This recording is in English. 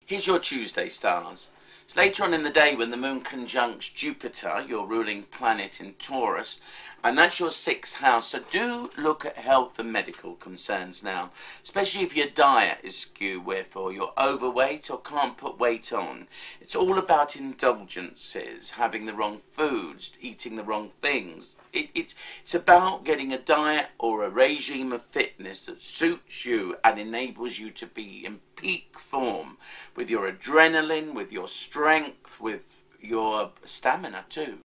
Here's your Tuesday stars. It's later on in the day when the moon conjuncts Jupiter, your ruling planet in Taurus, and that's your sixth house. So do look at health and medical concerns now, especially if your diet is skewed with, or you're overweight or can't put weight on. It's all about indulgences, having the wrong foods, eating the wrong things. It's about getting a diet or a regime of fitness that suits you and enables you to be in peak form with your adrenaline, with your strength, with your stamina too.